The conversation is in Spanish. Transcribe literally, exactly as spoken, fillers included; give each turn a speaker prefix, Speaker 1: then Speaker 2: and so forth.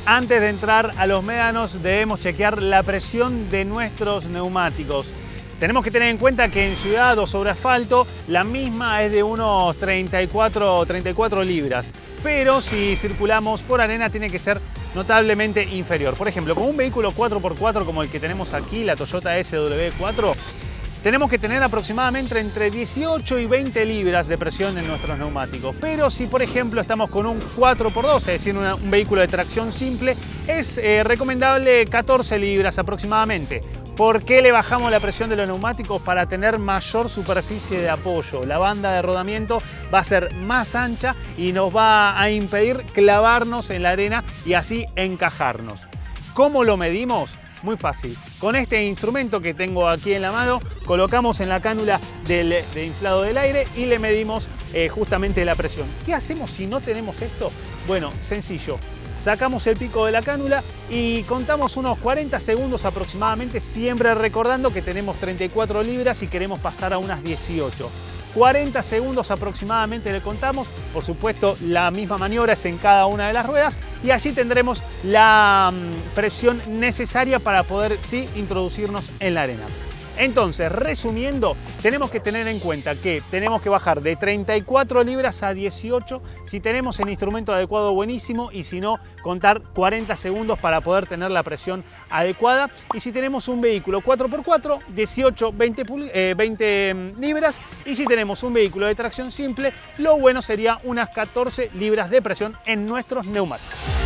Speaker 1: Antes de entrar a los médanos debemos chequear la presión de nuestros neumáticos. Tenemos que tener en cuenta que en ciudad o sobre asfalto la misma es de unos treinta y cuatro, treinta y cuatro libras, pero si circulamos por arena tiene que ser notablemente inferior. Por ejemplo, con un vehículo cuatro por cuatro como el que tenemos aquí, la Toyota S W cuatro, tenemos que tener aproximadamente entre dieciocho y veinte libras de presión en nuestros neumáticos. Pero si, por ejemplo, estamos con un cuatro por dos, es decir, una, un vehículo de tracción simple, es eh, recomendable catorce libras aproximadamente. ¿Por qué le bajamos la presión de los neumáticos? Para tener mayor superficie de apoyo. La banda de rodamiento va a ser más ancha y nos va a impedir clavarnos en la arena y así encajarnos. ¿Cómo lo medimos? Muy fácil. Con este instrumento que tengo aquí en la mano, colocamos en la cánula del, de inflado del aire y le medimos eh, justamente la presión. ¿Qué hacemos si no tenemos esto? Bueno, sencillo. Sacamos el pico de la cánula y contamos unos cuarenta segundos aproximadamente, siempre recordando que tenemos treinta y cuatro libras y queremos pasar a unas dieciocho. cuarenta segundos aproximadamente le contamos, por supuesto la misma maniobra es en cada una de las ruedas y allí tendremos la presión necesaria para poder sí introducirnos en la arena. Entonces, resumiendo, tenemos que tener en cuenta que tenemos que bajar de treinta y cuatro libras a dieciocho si tenemos el instrumento adecuado, buenísimo, y si no, contar cuarenta segundos para poder tener la presión adecuada. Y si tenemos un vehículo cuatro por cuatro, dieciocho, veinte, eh, veinte libras, y si tenemos un vehículo de tracción simple, lo bueno sería unas catorce libras de presión en nuestros neumáticos.